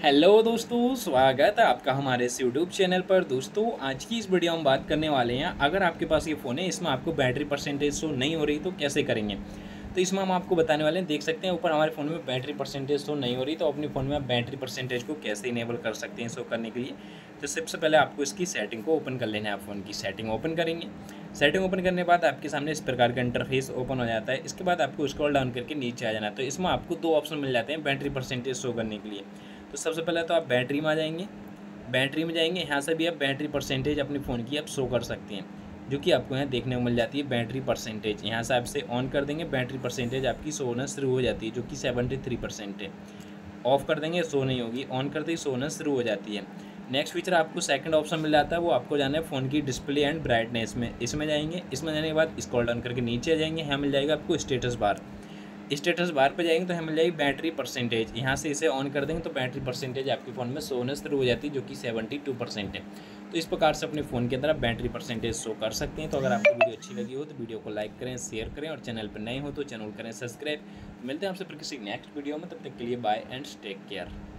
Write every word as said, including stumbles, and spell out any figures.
Hello दोस्तों, स्वागत है आपका हमारे इस यूट्यूब चैनल पर। दोस्तों, आज की इस वीडियो में हम बात करने वाले हैं, अगर आपके पास ये फ़ोन है, इसमें आपको बैटरी परसेंटेज शो नहीं हो रही तो कैसे करेंगे। तो इसमें हम आपको बताने वाले हैं, देख सकते हैं ऊपर हमारे फ़ोन में बैटरी परसेंटेज शो नहीं हो रही, तो अपने फ़ोन में आप बैटरी परसेंटेज को कैसे इनेबल कर सकते हैं शो करने के लिए। तो सबसे पहले आपको इसकी सेटिंग को ओपन कर लेना है। आप फ़ोन की सेटिंग ओपन करेंगे। सेटिंग ओपन करने के बाद आपके सामने इस प्रकार का इंटरफेस ओपन हो जाता है। इसके बाद आपको स्क्रॉल डाउन करके नीचे आ जाना है। तो इसमें आपको दो ऑप्शन मिल जाते हैं बैटरी परसेंटेज शो करने के लिए। तो सबसे पहले तो आप बैटरी में आ जाएंगे। बैटरी में जाएंगे, यहाँ से भी आप बैटरी परसेंटेज अपने फ़ोन की आप शो कर सकते हैं, जो कि आपको यहाँ देखने को मिल जाती है बैटरी परसेंटेज। यहाँ से आप इसे ऑन कर देंगे, बैटरी परसेंटेज आपकी शो होना शुरू हो जाती है, जो कि सेवेंटी थ्री परसेंट है। ऑफ़ कर देंगे, शो नहीं होगी। ऑन करते ही शो होना शुरू हो जाती है। नेक्स्ट फीचर आपको सेकंड ऑप्शन मिल जाता है, वो आपको जाना है फ़ोन की डिस्प्ले एंड ब्राइटनेस में। इसमें जाएंगे, इसमें जाने के बाद स्क्रॉल डाउन करके नीचे आ जाएंगे। यहाँ मिल जाएगा आपको स्टेटस बार। स्टेटस बार पे जाएंगे तो हमें मिल जाएगी बैटरी परसेंटेज। यहाँ से इसे ऑन कर देंगे तो बैटरी परसेंटेज आपके फ़ोन में शो होना शुरू हो जाती है, जो कि सेवेंटी टू परसेंट है। तो इस प्रकार से अपने फ़ोन के अंदर आप बैटरी परसेंटेज शो कर सकते हैं। तो अगर आपको वीडियो अच्छी लगी हो तो वीडियो को लाइक करें, शेयर करें, और चैनल पर नए हो तो चैनल करें सब्सक्राइब। मिलते हैं आपसे फिर किसी नेक्स्ट वीडियो में, तब तक के लिए बाय एंड टेक केयर।